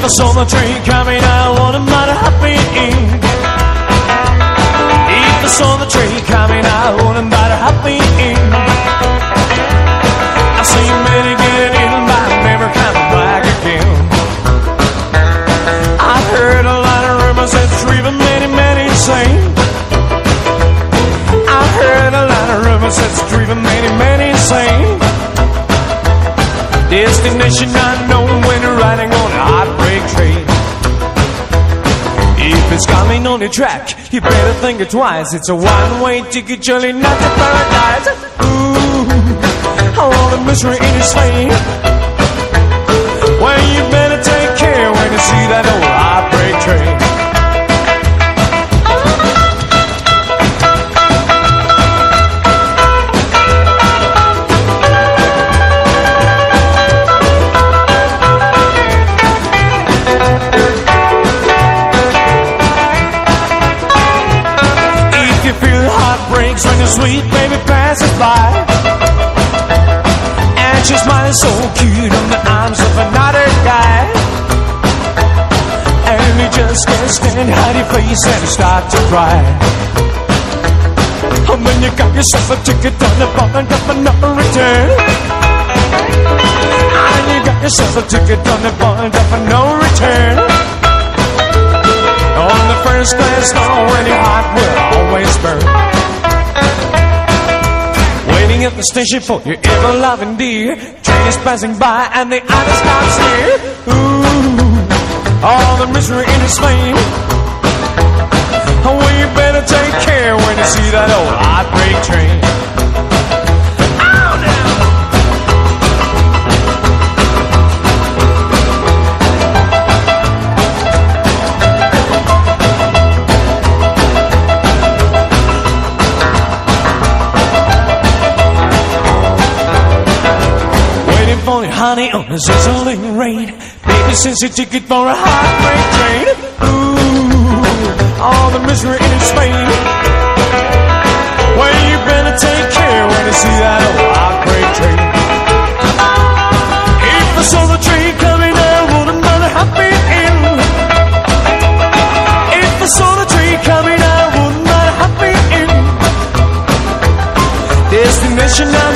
I saw the train coming, I wouldn't mind hopping in. If I saw the train coming, I wouldn't mind hopping in. I seen many get in, but never come back again. I heard a lot of rumors that's driven many, many insane. I heard a lot of rumors that's driven many, many insane. Destination unknown when you're riding on a heartbreak train. If it's coming on the track, you better think it twice. It's a one-way ticket, surely not to paradise. Ooh, I want a mystery in his lane. Well, you better take care when you see that old heartbreak train. When your sweet baby passes by, and she's smiling so cute in the arms of another guy, and you just can't stand hide your face and you start to cry. And then you got yourself a ticket on the point of no return, and you got yourself a ticket on the point of no return. On the first class, no, when your heart will always burn. Waiting at the station for your ever-loving dear. Train is passing by and the others start near. Ooh, all the misery in his flame. Oh, well, you better take care when you see that old heartbreak train. Only honey on a sizzling rain. Baby sends a ticket for a heartbreak train. Ooh, all the misery in its vein. Well, you better take care when you see that old heartbreak train. If I saw the train coming, I wouldn't mind hopping in. If I saw the train coming, I wouldn't mind hopping in. Destination